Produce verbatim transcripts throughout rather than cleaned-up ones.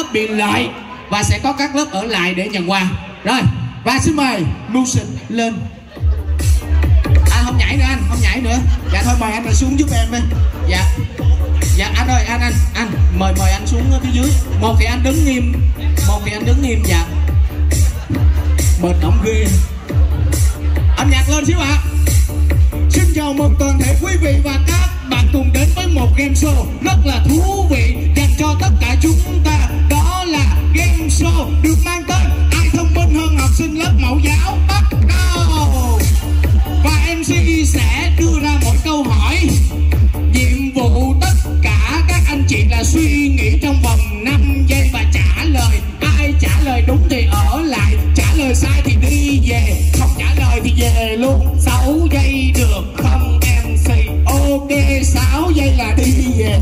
biện lợi và sẽ có các lớp ở lại để nhận quà. Rồi, và xin mời music lên. Anh không nhảy nữa, anh không nhảy nữa. Dạ thôi mời anh rồi xuống giúp em đi. Dạ. Dạ anh ơi, anh anh anh mời mời anh xuống phía dưới. Một thì anh đứng nghiêm, một thì anh đứng nghiêm. Dạ. Mệt ổng ghê. Âm nhạc lên xíu ạ. À. Xin chào mừng toàn thể quý vị và các bạn cùng đến với một game show rất là thú vị dành cho tất cả chúng ta. Đó là game show được mang tên Ai thông minh hơn học sinh lớp mẫu giáo. Bắt đầu. Và em xê sẽ đưa ra một câu hỏi. Nhiệm vụ tất cả các anh chị là suy nghĩ trong vòng năm giây và trả lời. Ai trả lời đúng thì ở lại, trả lời sai thì đi về, không trả lời thì về luôn. Sáu giây được không em xê? Ok, sáu giây là đi về.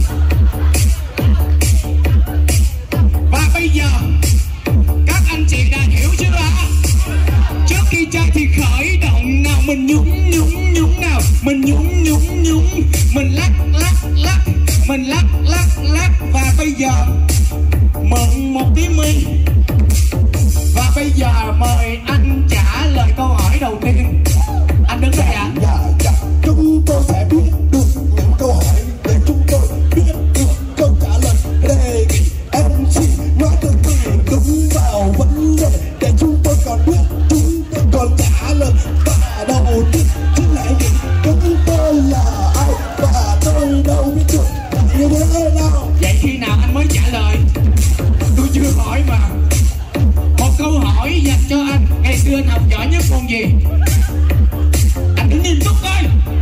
Và bây giờ các anh chị đã hiểu chưa ạ? Trước khi chơi thì khởi động nào. Mình nhúng nhúng nhúng nào. Mình nhúng nhúng nhúng. Mình lắc lắc lắc. Mình lắc lắc lắc. Và bây giờ mượn một tí mi. Và bây giờ mời anh trả lời câu hỏi đầu tiên. Anh đứng đây ạ. Dạ, dạ. Chúng tôi sẽ biết được những câu hỏi để chúng tôi biết được câu trả lời. Đề nghị em xê nói thật đúng vào vấn đề để chúng tôi còn biết, chúng tôi còn trả lời. Và đầu tiên chính là gì? Chúng tôi là ai và tôi đâu biết được như thế nào. Vậy khi nào anh mới trả lời? Tôi chưa hỏi mà. Một câu hỏi dành cho anh. Ngày xưa anh học giỏi nhất môn gì? Anh đứng nghiêm túc coi.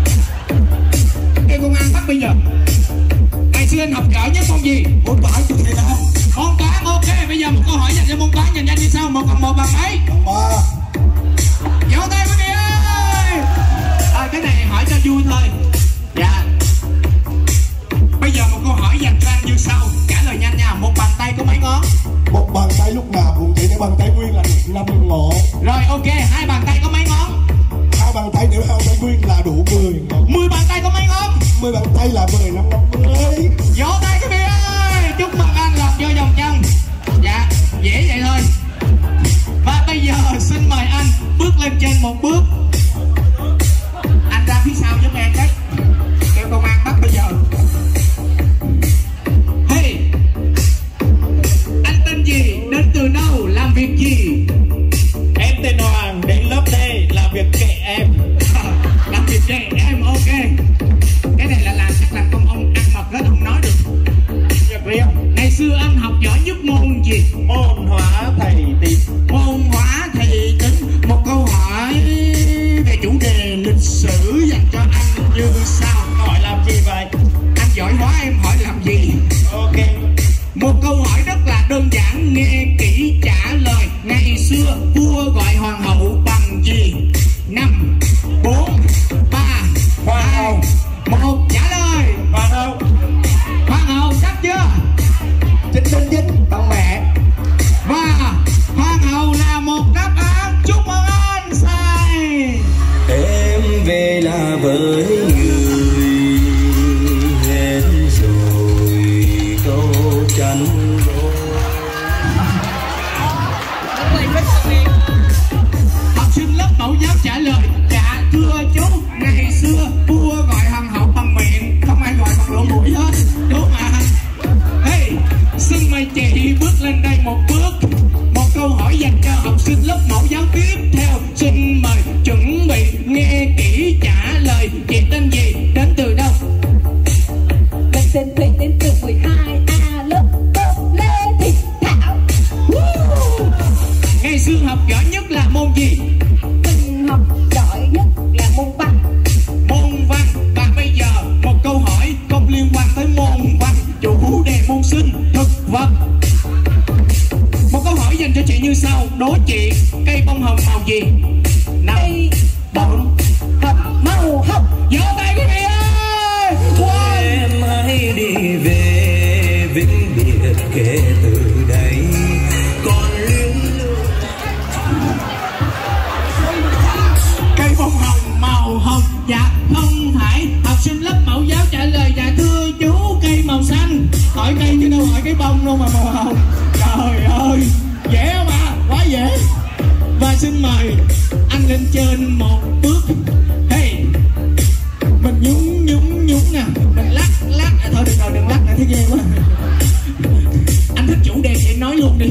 Em công an bắt bây giờ. Ngày xưa anh học giỏi nhất môn gì? Môn toán chứ thế nào? Môn toán, ok. Bây giờ một câu hỏi dành cho môn toán, nhanh nhanh như sau. Một cộng một bằng mấy? Cộng ba. Vỗ tay quý vị ơi. À, cái này hỏi cho vui thôi. Dạ. Bây giờ một câu hỏi dành cho anh như sau. Trả lời nhanh nha. Một bàn tay có mấy ngón? Một bàn tay lúc nào cũng chỉ để bàn tay nguyên là được năm ngón. Rồi ok. Hai bàn tay có mấy ngón? Hai bàn tay nếu hai tay nguyên là đủ mười ngón. Mười bàn tay có mấy ngón? Mười bàn tay là mười năm năm mươi. Vỗ tay quý vị ơi. Chúc mừng anh lọt vô vòng trong. Dạ. Dễ vậy thôi. Và bây giờ xin mời anh bước lên trên một bước. Anh ra phía sau giúp em đấy. Kêu công an bắt bây giờ. Hey, anh tên gì? Đến từ đâu? Làm việc gì? Em tên Hoàng, đến lớp D, làm việc kệ em. Làm việc kệ em, ok. Cái này là làm chắc là con ông ăn mập rất không nói được. Việc riêng. Ngày xưa anh học giỏi nhất môn gì? Môn hóa thầy tín. Môn hóa thầy tín. Một câu hỏi về chủ đề lịch sử dành cho anh như sau. Hỏi làm gì vậy? Anh giỏi hóa, em hỏi làm gì? Ok. Một câu hỏi rất là đơn giản, nghe kỹ trả lời. Ngày xưa vua gọi hoàng hậu bằng gì? Năm, bốn, ba, hai, một. Trả lời. Hoàng hậu. Hoàng hậu chắc chưa? Chính chính chính bằng mẹ. Và hoàng hậu là một đáp án. Chúc mừng anh sai. Em về là với người hết rồi câu chăn Học sinh lớp mẫu giáo trả lời. Dạ thưa chú, ngày xưa vua gọi hoàng hậu bằng miệng, không ai gọi bằng lỗ mũi hết. Đúng mà. Hey, xin mời chị bước lên đây một bước. Một câu hỏi dành cho học sinh lớp mẫu giáo tiếp theo. Xin mời chuẩn bị nghe kỹ trả lời. Chị tên gì? Đến từ đâu? Mình tên Thủy, đến từ mười hai A lớp lớp Lê Thị Thảo. Woo! Ngày xưa học giỏi nhất là môn gì? Mình học giỏi nhất là môn văn. Môn văn. Và bây giờ một câu hỏi không liên quan tới môn văn, chủ đề môn sinh thực vật. Một câu hỏi dành cho chị như sau. Đố chị cây bông hồng màu gì? Cây bông hồng màu hồng. Vỗ tay quý vị ơi. Wow. em hãy đi về vĩnh biệt kể từ đây còn luyến lưu. Cây bông hồng màu hồng. Dạ không phải. Học sinh lớp mẫu giáo trả lời. Dạ thưa chú, cây màu xanh. hỏi cây chứ đâu hỏi cái bông đâu mà màu hồng. Trời ơi, dễ không ạ? À? Quá dễ. Và xin mời anh lên trên một bước. Hey, mình nhúng nhúng nhúng nè, mình lắc lắc. À, thôi được rồi, đừng lắc nữa thấy ghê quá. Anh thích chủ đề thì em nói luôn đi.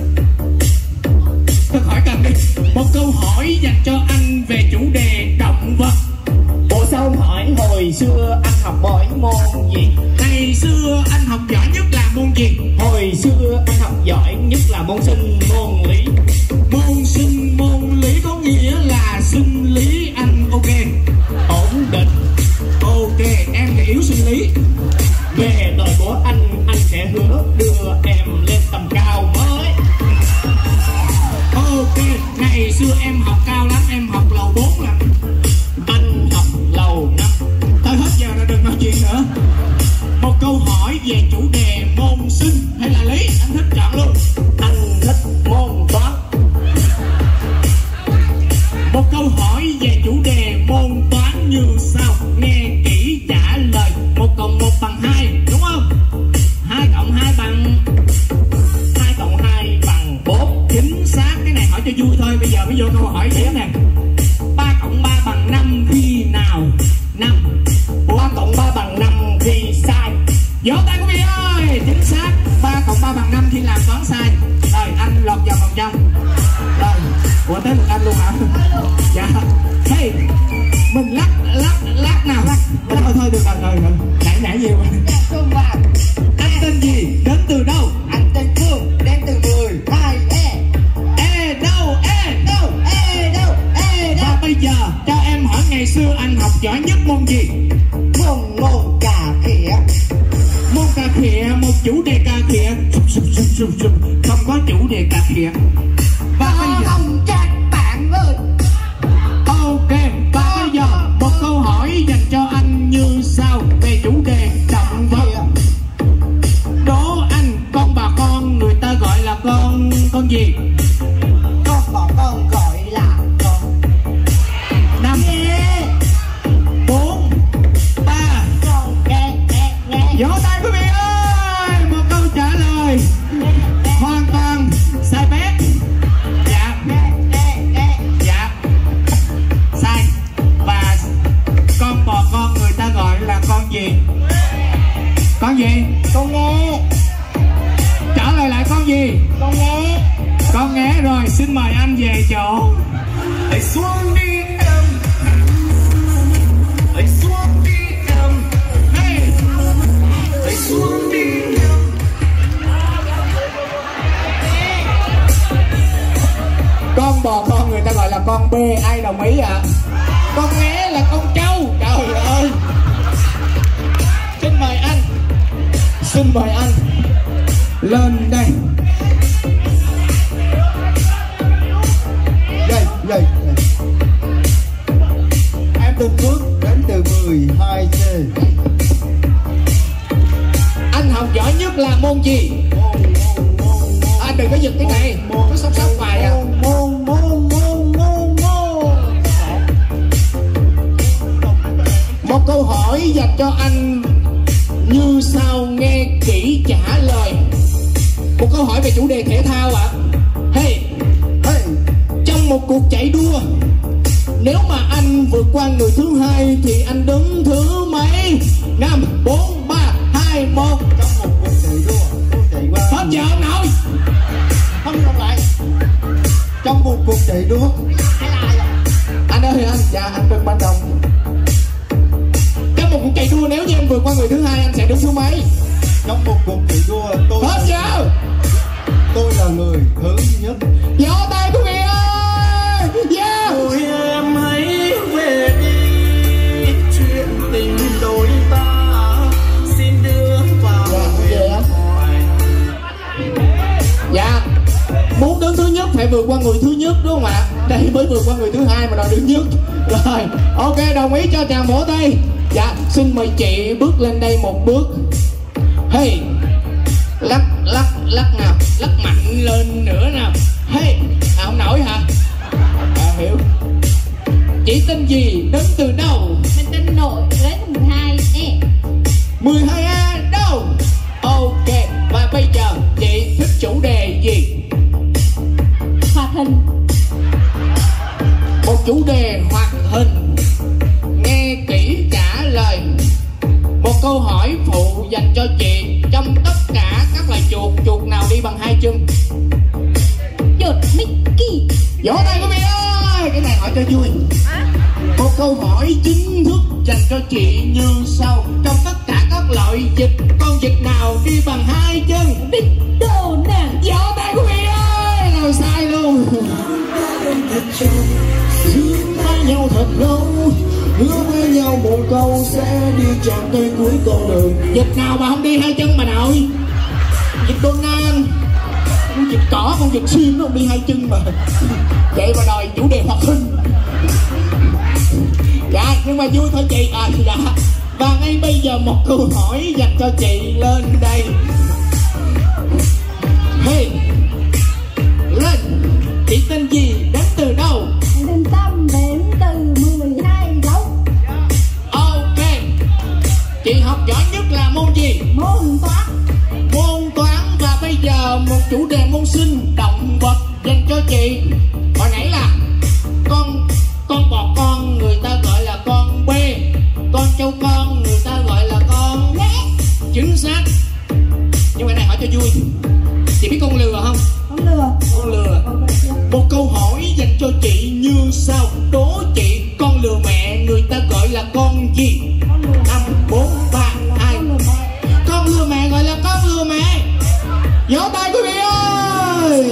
Tôi hỏi cần đi. Một câu hỏi dành cho anh về chủ đề động vật. Bộ sao ông hỏi hồi xưa anh học giỏi môn gì? Ngày xưa anh học giỏi nhất là môn gì? Hồi xưa anh học giỏi nhất là môn sinh môn lý. Môn sinh môn lý có nghĩa là sinh lý anh ok. Ổn định. Ok, em thì yếu sinh lý. Về đời của anh, anh sẽ hứa đưa em lên tầm cao mới. Ok, ngày xưa em học cao lắm, em học lầu bốn lận. Anh học lầu năm. Thôi hết giờ rồi, đừng nói chuyện nữa. Một câu hỏi về chủ đề môn sinh hay là lý, anh thích chọn luôn. Anh thích môn toán. Một câu hỏi về chủ đề môn toán như sau, nghe kỹ trả lời. Một cộng một bằng hai, đúng không? Hai cộng hai bằng Hai cộng hai bằng bốn. chính xác. Cái này hỏi cho vui thôi. Bây giờ mới vô câu hỏi dễ nè. Ba cộng ba bằng năm khi nào? Năm. Ba cộng ba bằng năm khi sai. Vỗ tay quý vị ơi, chính xác. Ba cộng ba bằng năm khi làm toán sai. Rồi anh lọt vào vòng trong. Rồi, ủa tới lượt anh luôn hả? Dạ. Hey, mình lắc lắc lắc nào lắc. Thôi thôi, thôi được rồi rồi rồi. Nãy nãy nhiều rồi. Không vào. Anh tên gì? Đến từ đâu? Anh tên Phương, đến từ mười hai E. E đâu? E đâu? E đâu? E đâu? Và bây giờ cho em hỏi ngày xưa anh học giỏi nhất môn gì? Môn môn cà khịa. Môn cà khịa, một chủ đề cà khịa. Không có chủ đề cà khịa. Và bây giờ Không chắc bạn ơi. ok, và bây giờ một câu hỏi dành cho anh như sau về chủ đề động vật. Đố anh, con bà con người ta gọi là con con gì? Con bỏ con gọi là con Năm, bốn, ba. con nghe nghe nghe. Vỗ tay quý vị ơi, một câu trả lời hoàn toàn sai bét. Dạ, Nghe nghe nghe. dạ, sai. Và con bò con người ta gọi là con gì? Con gì? Con nghe. Trả lời lại con gì? Con nghe. Con nghe rồi, xin mời anh về chỗ. Hãy xuống đi em, hãy xuống đi em, Hey, hãy xuống đi em. con bò con người ta gọi là con bê, ai đồng ý ạ? À? Con nghe là con trâu. Trời ơi. Xin mời anh. Xin mời anh lên đây. Đây, đây, đây. Em tên Phước đến từ mười hai C. Anh học giỏi nhất là môn gì? À, đừng có giật cái này, nó sóc sóc hoài à. Môn, môn, môn, môn, môn. Một câu hỏi dành cho anh như sau, nghe kỹ trả lời. Một câu hỏi về chủ đề thể thao ạ. À. Hey, Hey, trong một cuộc chạy đua, nếu mà anh vượt qua người thứ hai thì anh đứng thứ mấy? Năm, bốn, ba, hai, một. trong một cuộc chạy đua, tôi chạy qua. Hết giờ ông nội. Không đọc lại. Trong một cuộc chạy đua. Anh ơi anh, dạ anh đừng ban đồng. Trong một cuộc chạy đua nếu như anh vượt qua người thứ hai anh sẽ đứng thứ mấy? Trong một cuộc chạy đua, tôi Hết giờ. tôi là người thứ nhất. Vỗ tay quý vị ơi. Yeah. Ôi em hãy về đi, chuyện tình đôi ta xin đưa vào huyền thoại. Dạ. Muốn đứng thứ nhất phải vượt qua người thứ nhất đúng không ạ? Đây mới vượt qua người thứ hai mà đòi đứng nhất. Rồi, ok, đồng ý cho chàng vỗ tay. Dạ, xin mời chị bước lên đây một bước. Hey, lắc lắc lắc nào, lắc mạnh lên nữa nào. Hey, à, không nổi hả? À, hiểu. Chị tên gì, đến từ đâu? Mình tên Nội, đến từ mười hai E. mười hai A đâu? Ok, chủ đề hoạt hình. Nghe kỹ trả lời. Một câu hỏi phụ dành cho chị. Trong tất cả các loài chuột, chuột nào đi bằng hai chân? Chuột Mickey. Vỗ tay quý vị ơi. Cái này hỏi cho vui. Một câu hỏi chính thức dành cho chị như sau. Trong tất cả các loại vịt, con vịt nào đi bằng hai chân? Vịt đồ nè. Vỗ tay quý vị ơi. Nào sai luôn. Giữ tay nhau thật lâu, hứa với nhau một câu sẽ đi trọn tới cuối con đường. Vịt nào mà không đi hai chân bà nội? Vịt Donald, con vịt cỏ, con vịt sim nó không đi hai chân mà. Vậy mà đòi chủ đề hoạt hình. Dạ, nhưng mà vui thôi chị. À dạ. Và ngay bây giờ một câu hỏi dành cho chị lên đây. Hey, lên. Chị tên gì, đến từ đâu? Tên Tâm, đến từ mười hai gấu. Ok. Chị học giỏi nhất là môn gì? Môn toán. Môn toán. Và bây giờ một chủ đề môn sinh, động vật dành cho chị. Hồi nãy là con con bò con người ta gọi là con bê, con trâu con người ta gọi là con bé. Chính xác. Nhưng mà này hỏi cho vui. Chị biết con lừa không? Con lừa. Con lừa. Một câu hỏi dành cho chị như sau. Đố chị con lừa mẹ người ta gọi là con gì? Năm, bốn, ba, hai. Con lừa mẹ gọi là con lừa mẹ. Vỗ tay quý vị ơi.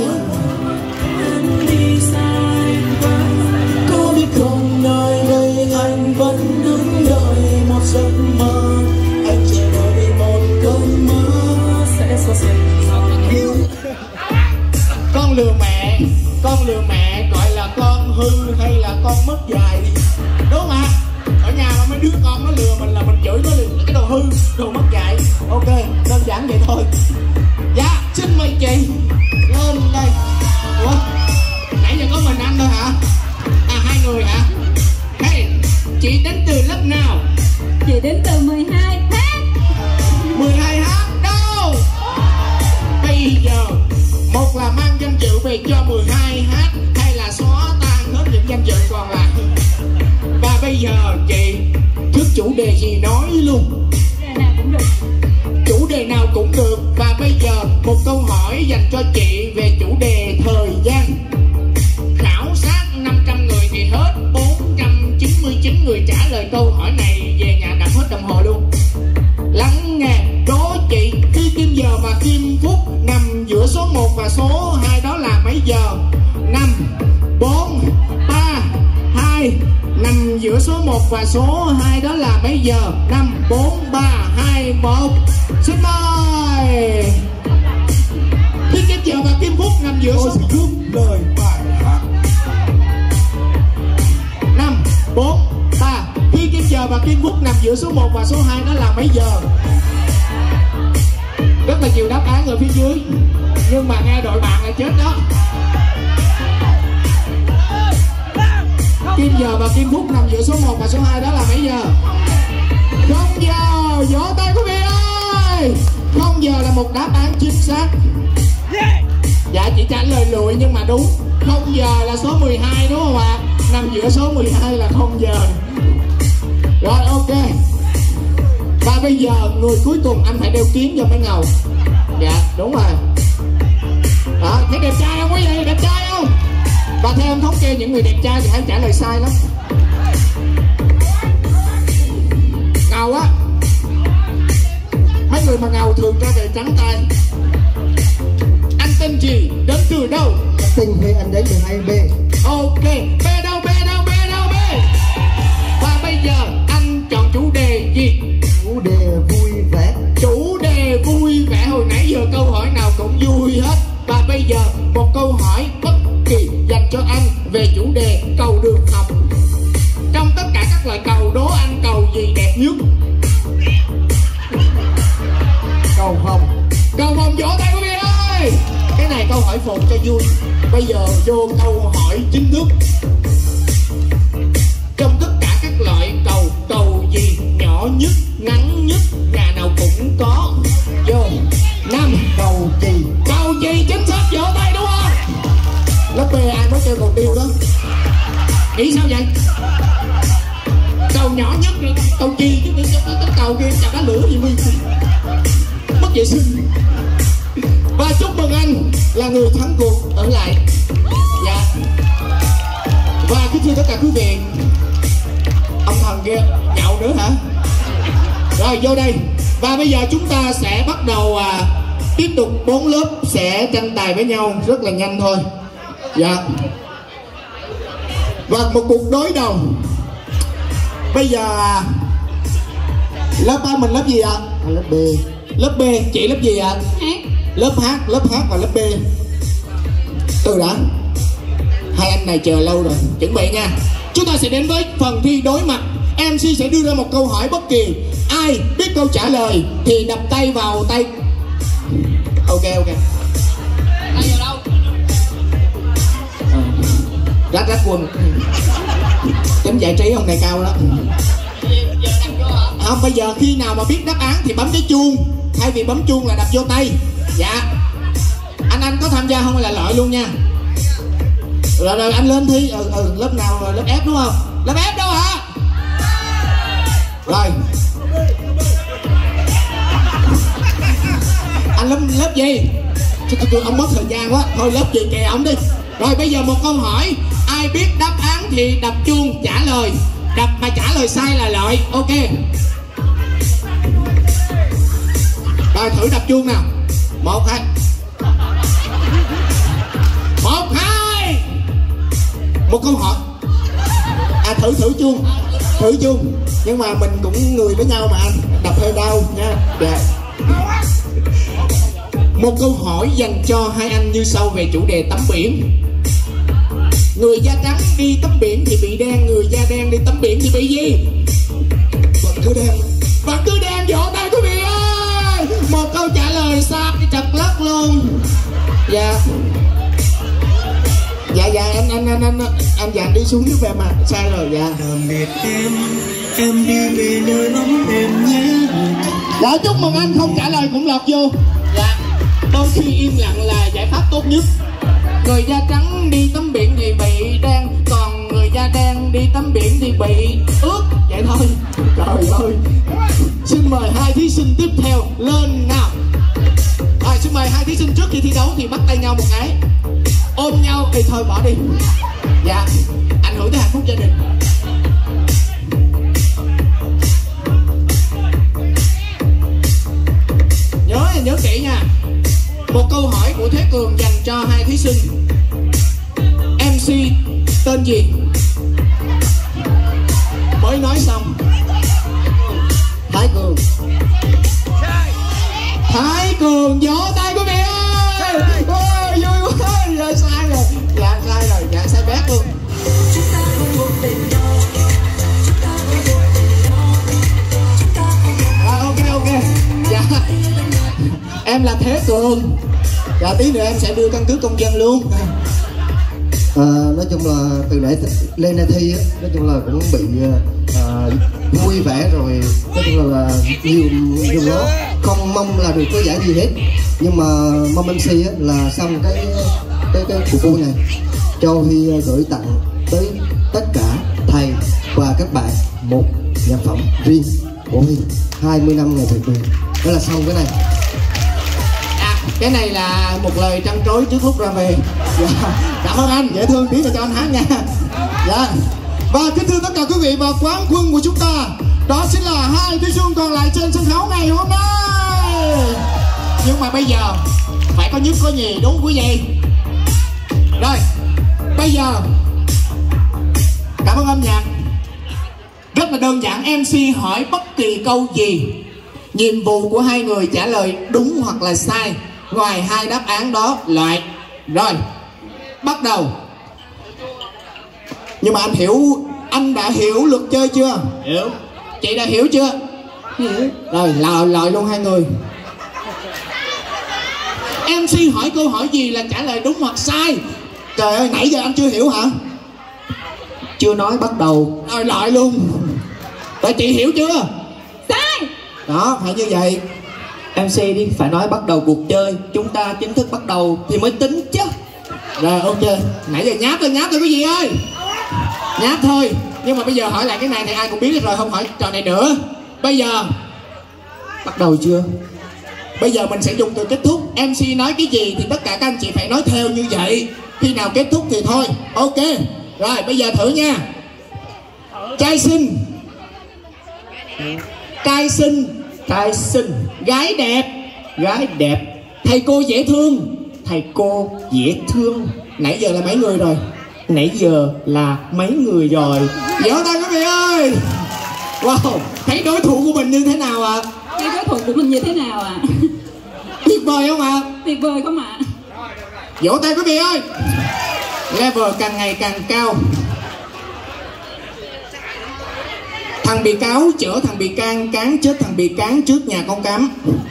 Có biết không nơi đây anh vẫn đứng đợi một giấc mơ. Anh chờ đợi một cơn mơ sẽ xóa xẻ yêu. Con lừa mẹ, con lừa mẹ gọi là con hư hay là con mất dạy? Đúng không ạ? Ở nhà mà mấy đứa con nó lừa mình là mình chửi nó liền cái đồ hư, đồ mất dạy. Ok, đơn giản vậy thôi. Dạ, xin mời chị lên đây. Ủa, nãy giờ có mình anh thôi hả? À, hai người hả? Hey, chị đến từ lớp nào? Chị đến từ mười hai H. mười hai H đâu? Bây giờ một là mang danh dự về cho mười hai H, hay là xóa tan hết những danh dự còn lại. Và bây giờ chị thích chủ đề gì nói luôn. Đề nào cũng được. Chủ đề nào cũng được. Và bây giờ một câu hỏi dành cho chị về chủ đề thời gian. Khảo sát năm trăm người thì hết bốn trăm chín mươi chín người trả lời câu hỏi này. Về nhà đặt hết đồng hồ luôn. Lắng nghe. Đố chị khi kim giờ và kim phút nằm giữa số một và số hai đó là mấy giờ? Năm, bốn, ba, hai. Nằm giữa số một và số hai đó là mấy giờ? Năm, bốn, ba, hai, một. Xin mời. Khi kim giờ và kim phút nằm giữa Tôi số sẽ cướp lời bài hát. Năm, bốn, ba. Khi kim giờ và kim phút nằm giữa số một và số hai đó là mấy giờ? Rất là nhiều đáp án ở phía dưới. Nhưng mà nghe đội bạn là chết đó. Kim giờ và kim phút nằm giữa số một và số hai đó là mấy giờ? Không giờ. Vỗ tay quý vị ơi. Không giờ là một đáp án chính xác. Dạ chị trả lời lụi nhưng mà đúng. Không giờ là số mười hai đúng không ạ? Nằm giữa số mười hai là không giờ. Rồi ok. Và bây giờ người cuối cùng anh phải đeo kiếm cho mấy ngầu. Dạ đúng rồi. Đó, thấy đẹp trai không quý vị? Đẹp trai không? Và theo em thống kê những người đẹp trai thì hãy trả lời sai lắm. Ngầu á. Mấy người mà ngầu thường ra về trắng tay. Anh tên gì? Đến từ đâu? Tình thì anh đến từ hai B. Ok. B đâu? B đâu? B đâu? B. Và bây giờ anh chọn chủ đề gì? Chủ đề vui vẻ. Chủ đề vui vẻ. Hồi nãy giờ câu hỏi nào cũng vui hết. Và bây giờ một câu hỏi bất kỳ dành cho anh về chủ đề cầu đường hồng. Trong tất cả các loại cầu, đố anh cầu gì đẹp nhất? Cầu hồng. Cầu vồng. Vỗ tay quý vị ơi. Cái này câu hỏi phụ cho vui. Bây giờ vô câu hỏi chính thức. Trong tất cả các loại cầu, cầu gì nhỏ nhất, ngắn nhất, nhà nào cũng có? Vô. Năm. Cầu chì. Cầu chì chính xác. Vỗ tay đúng không? Lớp B ai mới kêu cầu tiêu đó? Nghĩ sao vậy? Và chúc mừng anh là người thắng cuộc ở lại. Dạ. Và kính thưa tất cả quý vị, ông thần kia nhậu nữa hả? Rồi vô đây. Và bây giờ chúng ta sẽ bắt đầu à, tiếp tục bốn lớp sẽ tranh tài với nhau rất là nhanh thôi. Dạ. Và một cuộc đối đầu. Bây giờ lớp A mình lớp gì ạ? À? À, lớp B. Lớp B, chị lớp gì ạ? À? Lớp H, lớp H và lớp B. Từ đã. Hai anh này chờ lâu rồi, chuẩn bị nha. Chúng ta sẽ đến với phần thi đối mặt. em xê sẽ đưa ra một câu hỏi bất kỳ. Ai biết câu trả lời thì đập tay vào tay. Ok ok. Tay vào đâu? À, rách rách quần. Tính giải trí ông này cao đó. Không, bây giờ khi nào mà biết đáp án thì bấm cái chuông, thay vì bấm chuông là đập vô tay. Dạ. Anh anh có tham gia không hay là loại luôn nha? Rồi rồi anh lên thi. Ừ, ừ lớp nào rồi? Lớp F đúng không? Lớp F đâu hả? Rồi. Anh lớp lớp gì? Tôi ông mất thời gian quá. Thôi lớp gì kè ông đi. Rồi bây giờ một câu hỏi. Ai biết đáp án thì đập chuông trả lời. Đập mà trả lời sai là loại. Ok. Rồi thử đập chuông nào. Một hai. Một hai. Một câu hỏi. À thử thử chuông. Thử chuông. Nhưng mà mình cũng người với nhau mà anh. Đập hơi đau nha. Dạ. Một câu hỏi dành cho hai anh như sau về chủ đề tắm biển. Người da trắng đi tắm biển thì bị đen, người da đen đi tắm biển thì bị gì? Vật cứ đen. Vật cứ đen, vỗ tay quý vị ơi. Một câu trả lời sai trật lất luôn. Dạ. Dạ dạ anh anh anh anh anh dạ đi xuống giúp em mà sai rồi. Dạ. Tạm biệt em, em đi về nơi ấm êm nhé. Dạ chúc mừng anh, không trả lời cũng lọt vô. Dạ. Đôi khi im lặng là giải pháp tốt nhất. Người da trắng đi tắm biển thì bị đen, còn người da đen đi tắm biển thì bị ướt. Vậy thôi. Trời ơi. Xin mời hai thí sinh tiếp theo lên nào. Rồi xin mời hai thí sinh trước khi thi đấu thì bắt tay nhau một cái, ôm nhau thì thôi bỏ đi. Dạ. Ảnh hưởng tới hạnh phúc gia đình. Nhớ nhớ kỹ nha. Một câu hỏi của Thế Cường dành cho hai thí sinh. em xê tên gì? Mới nói xong. Thái Cường. Thái Cường, vỗ tay quý vị ơi. Ôi, vui quá. Dạ sai rồi. Dạ sai rồi. Dạ sai bét luôn. À, ok ok. Dạ. Em là Thế Cường. Dạ tí nữa em sẽ đưa căn cước công dân luôn. À, nói chung là từ nãy lên đây thi á, nói chung là cũng bị à, vui vẻ rồi, nói chung là, là nhiều nhiều đó không mong là được cái giải gì hết, nhưng mà mong em xê á, là xong cái cái cái cuộc vui này cho Huy gửi tặng tới tất cả thầy và các bạn một nhạc phẩm riêng của Huy hai mươi năm ngày Việt Nam. Đó là xong cái này. Cái này là một lời trăn trối trước lúc ra về. Dạ. Cảm ơn anh, dễ thương tí là cho anh hát nha. Dạ. Và kính thưa tất cả quý vị, và quán quân của chúng ta đó chính là hai thí sinh còn lại trên sân khấu ngày hôm nay. Nhưng mà bây giờ phải có nhất có nhì, đúng quý vị. Rồi bây giờ cảm ơn âm nhạc. Rất là đơn giản, em xê hỏi bất kỳ câu gì, nhiệm vụ của hai người trả lời đúng hoặc là sai. Ngoài hai đáp án đó loại. Rồi bắt đầu. Nhưng mà anh hiểu, anh đã hiểu luật chơi chưa? Hiểu. Chị đã hiểu chưa? Hiểu. Rồi loại loại luôn hai người. em xê hỏi câu hỏi gì là trả lời đúng hoặc sai. Trời ơi, nãy giờ anh chưa hiểu hả? Chưa nói bắt đầu. Rồi loại luôn. Rồi chị hiểu chưa? Sai. Đó, phải như vậy. em xê đi, phải nói bắt đầu cuộc chơi. Chúng ta chính thức bắt đầu thì mới tính chứ. Rồi ok. Nãy giờ nháp thôi, nháp thôi quý vị ơi. Nháp thôi. Nhưng mà bây giờ hỏi lại cái này thì ai cũng biết rồi, không hỏi trò này nữa. Bây giờ bắt đầu chưa? bây giờ mình sẽ dùng từ kết thúc. em xê nói cái gì thì tất cả các anh chị phải nói theo như vậy. Khi nào kết thúc thì thôi. Ok. Rồi bây giờ thử nha. Trai xinh. Trai xinh. Trai xinh. Gái đẹp. Gái đẹp. Thầy cô dễ thương. Thầy cô dễ thương. Nãy giờ là mấy người rồi? Nãy giờ là mấy người rồi? Vỗ tay quý vị ơi. Wow, thấy đối thủ của mình như thế nào ạ? À? Thấy đối thủ của mình như thế nào ạ? À? Tuyệt vời không ạ? À? Tuyệt vời không ạ? À? Vỗ tay quý vị ơi. Level càng ngày càng cao. Thằng bị cáo chở thằng bị can cán chết thằng bị cán trước nhà con cám.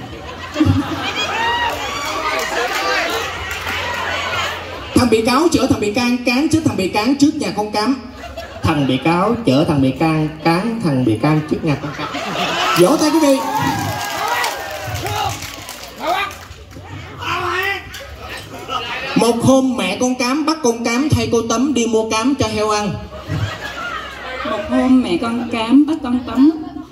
Thằng bị cáo chở thằng bị can cán chết thằng bị cán trước nhà con cám. Thằng bị cáo chở thằng bị can cán thằng bị can trước nhà con cám. Vỗ tay quý vị. Một hôm mẹ con cám bắt con cám thay cô Tấm đi mua cám cho heo ăn. Một hôm mẹ con cám bắt con Tấm.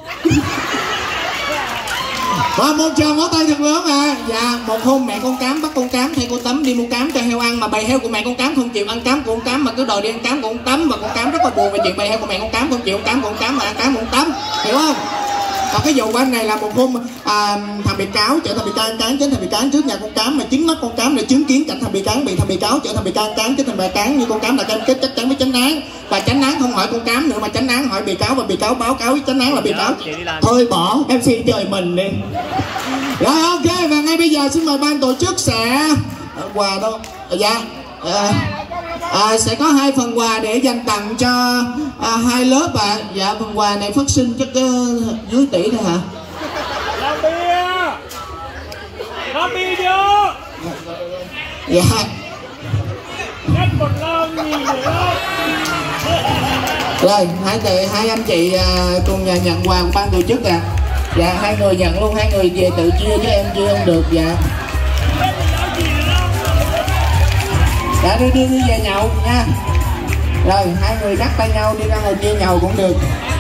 Và một tràng vỗ tay thật lớn à. Dạ, một hôm mẹ con cám bắt con cám thay cô Tấm đi mua cám cho heo ăn, mà bầy heo của mẹ con cám không chịu ăn cám của con cám mà cứ đòi đi ăn cám của con Tấm, và con cám rất là buồn về chuyện bầy heo của mẹ con cám không chịu ăn cám của con cám mà ăn cám của con Tấm, hiểu không? Còn cái vụ bên này là một hôm à, thằng bị cáo chở thằng bị can cán chết thằng bị cán trước nhà con cám, mà chính mắt con cám để chứng kiến cảnh thằng bị cán bị thằng bị cáo chở thằng bị can cán chết thằng bị cán, như con cám là cam kết chắc chắn với chánh án, và chánh án không hỏi con cám nữa mà chánh án hỏi bị cáo, và bị cáo báo cáo với chánh án là bị cáo thôi bỏ em xin chơi mình đi. Rồi ok, và ngay bây giờ xin mời ban tổ chức sẽ quà đâu dạ à, à, sẽ có hai phần quà để dành tặng cho à, hai lớp ạ. À. Dạ, phần quà này phát sinh chắc uh, dưới tỷ thôi hả? Làm bia, làm bia chưa? Dạ. Nhất một lần gì nữa. Rồi hai thầy hai anh chị uh, cùng nhà nhận quà của ban tổ chức ạ. À. Dạ, hai người nhận luôn, hai người về tự chia chứ em chia không được. Dạ. Dạ, đưa đưa đi về nhậu nha. Rồi hai người dắt tay nhau đi ra ngoài kia nhậu cũng được.